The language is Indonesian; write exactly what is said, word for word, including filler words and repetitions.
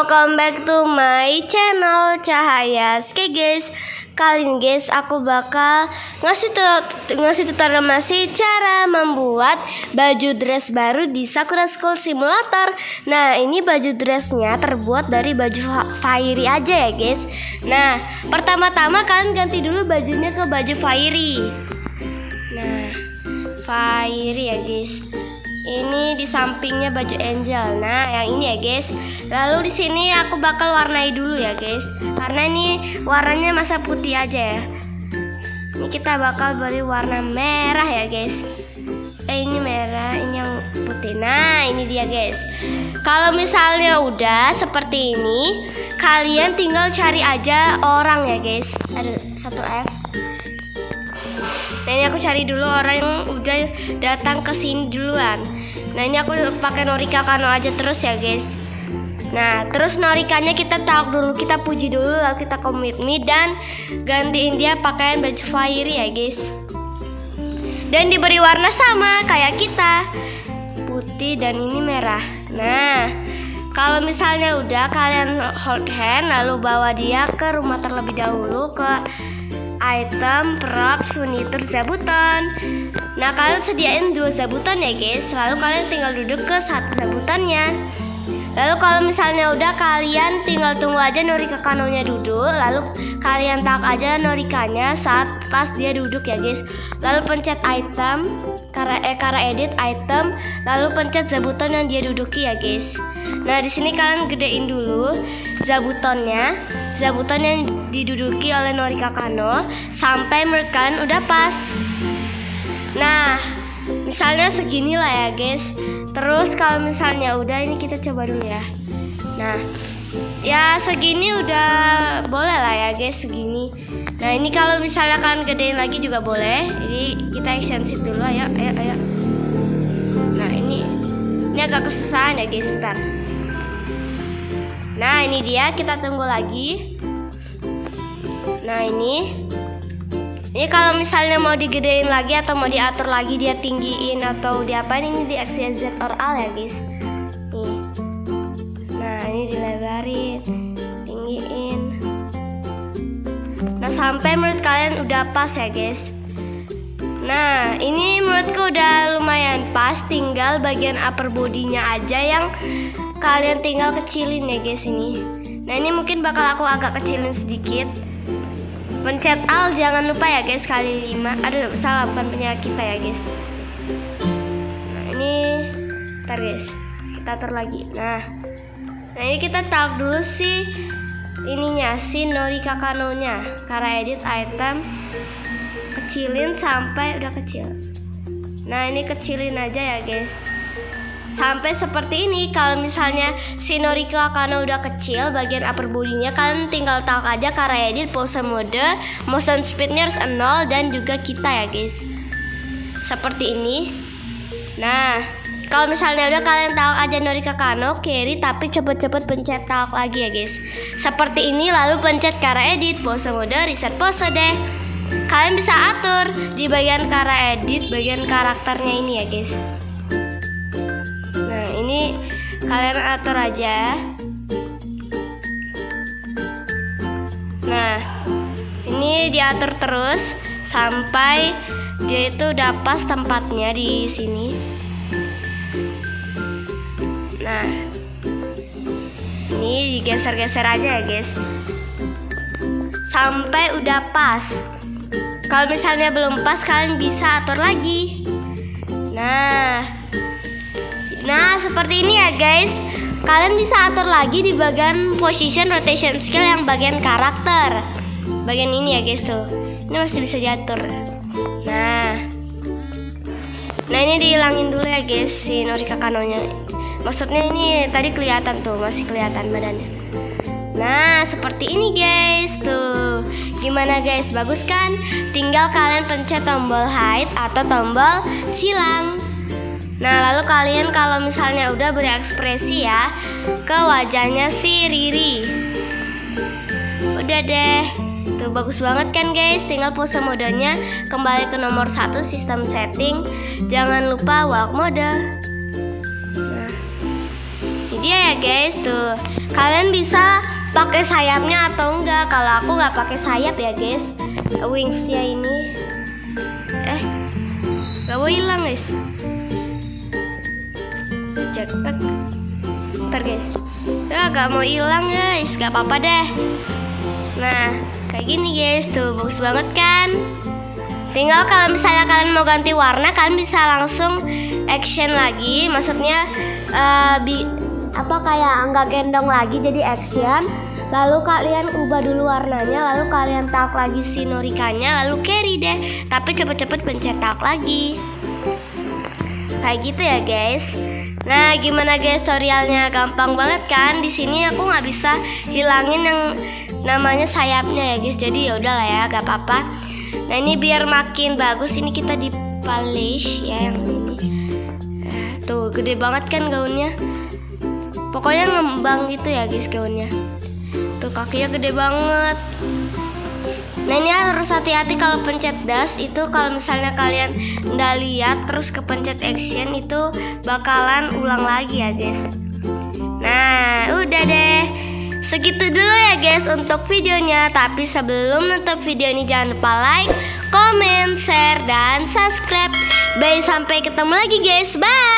welcome back to my channel Cahaya. Oke guys, kali ini guys aku bakal ngasih tut ngasih tutorial masih cara membuat baju dress baru di Sakura School Simulator. Nah, ini baju dressnya terbuat dari baju Fairy aja ya guys. Nah, pertama-tama kalian ganti dulu bajunya ke baju Fairy. Nah, Fairy ya guys. Ini di sampingnya baju Angel. Nah, yang ini ya guys. Lalu di sini aku bakal warnai dulu ya guys. Karena ini warnanya masa putih aja ya. Ini kita bakal beri warna merah ya guys. Eh ini merah, ini yang putih. Nah, ini dia guys. Kalau misalnya udah seperti ini, kalian tinggal cari aja orang ya guys. Ada satu F. Nah, ini aku cari dulu orang yang udah datang ke sini duluan. Nah, ini aku pakai Norika Kano aja terus ya guys. Nah, terus Norikanya kita talk dulu, kita puji dulu, lalu kita commit me dan gantiin dia pakaian baju Fairy ya guys. Dan diberi warna sama kayak kita, putih dan ini merah. Nah, kalau misalnya udah, kalian hold hand lalu bawa dia ke rumah terlebih dahulu, ke item, props, furnitur, zabuton. Nah, kalian sediain dua zabuton ya guys. Lalu kalian tinggal duduk ke satu zabutonnya. Lalu kalau misalnya udah, kalian tinggal tunggu aja Norika Kanonya duduk. Lalu kalian tak aja Norikanya saat pas dia duduk ya guys. Lalu pencet item, cara eh cara edit item, lalu pencet zabuton yang dia duduki ya guys. Nah, di sini kalian gedein dulu zabutonnya. Zabuton yang diduduki oleh Norika Kano sampai menurut kalian udah pas. Nah, misalnya segini lah ya guys. Terus kalau misalnya udah, ini kita coba dulu ya. Nah, ya segini udah boleh lah ya guys, segini. Nah, ini kalau misalnya kalian gedein lagi juga boleh. Jadi kita extensit dulu, ayo, ayo, ayo. Nah, ini ini agak kesusahan ya guys, bentar. Nah, ini dia, kita tunggu lagi. Nah, ini Ini kalau misalnya mau digedein lagi atau mau diatur lagi, dia tinggiin atau diapain, ini di X, Y, Z, or Alt ya guys. Nih. Nah, ini dilebarin, tinggiin. Nah, sampai menurut kalian udah pas ya guys. Nah, ini menurutku udah lumayan pas. Tinggal bagian upper bodinya aja yang kalian tinggal kecilin ya guys ini. Nah, ini mungkin bakal aku agak kecilin sedikit. Pencet Alt jangan lupa ya guys, kali lima. Aduh, salah, bukan punya kita ya guys. Nah, ini ntar guys, kita atur lagi. Nah, nah ini kita talk dulu sih ininya, si Norika Kanonya. Cara edit item, kecilin sampai udah kecil. Nah, ini kecilin aja ya guys, sampai seperti ini. Kalau misalnya si Norika Kano udah kecil, bagian upper bodinya kalian tinggal talk aja cara edit, pose mode, motion speednya harus nol, dan juga kita ya guys, seperti ini. Nah, kalau misalnya udah, kalian talk aja Norika Kano carry, tapi cepet-cepet pencet talk lagi ya guys, seperti ini. Lalu pencet cara edit, pose mode, reset pose deh. Kalian bisa atur di bagian cara edit, bagian karakternya ini ya guys. Ini kalian atur aja. Nah, ini diatur terus sampai dia itu udah pas tempatnya di sini. Nah, ini digeser-geser aja ya guys, sampai udah pas. Kalau misalnya belum pas, kalian bisa atur lagi. Nah Nah, seperti ini ya guys. Kalian bisa atur lagi di bagian position, rotation skill yang bagian karakter. Bagian ini ya guys tuh. Ini masih bisa diatur. Nah. Nah, ini dihilangin dulu ya guys si Norika Kanonya. Maksudnya ini tadi kelihatan tuh, masih kelihatan badannya. Nah, seperti ini guys tuh. Gimana guys? Bagus kan? Tinggal kalian pencet tombol hide atau tombol silang. Nah, lalu kalian kalau misalnya udah beri ekspresi ya ke wajahnya si Riri. Udah deh. Tuh bagus banget kan guys. Tinggal pose modenya kembali ke nomor satu sistem setting. Jangan lupa walk mode. Nah, ini dia ya guys tuh. Kalian bisa pakai sayapnya atau enggak. Kalau aku nggak pakai sayap ya guys. Wingsnya ini eh gak mau hilang guys. Jetpack. Ntar guys. Ya gak mau hilang guys. Gak apa-apa deh. Nah kayak gini guys tuh, bagus banget kan. Tinggal kalau misalnya kalian mau ganti warna, kalian bisa langsung action lagi. Maksudnya uh, bi apa kayak nggak gendong lagi, jadi action. Lalu kalian ubah dulu warnanya, lalu kalian tarik lagi si Norikanya, lalu carry deh. Tapi cepet-cepet pencet tarik lagi. Kayak gitu ya guys. Nah gimana guys tutorialnya? Gampang banget kan? Di sini aku nggak bisa hilangin yang namanya sayapnya ya guys. Jadi ya udahlah ya, gak apa-apa. Nah ini biar makin bagus, ini kita di polish ya yang ini. Tuh gede banget kan gaunnya. Pokoknya ngembang gitu ya guys gaunnya. Tuh kakinya gede banget. Nah ini harus hati-hati kalau pencet dash itu. Kalau misalnya kalian nggak lihat terus kepencet action, itu bakalan ulang lagi ya guys. Nah udah deh, segitu dulu ya guys untuk videonya. Tapi sebelum nutup video ini jangan lupa like, comment, share, dan subscribe. Bye, sampai ketemu lagi guys. Bye.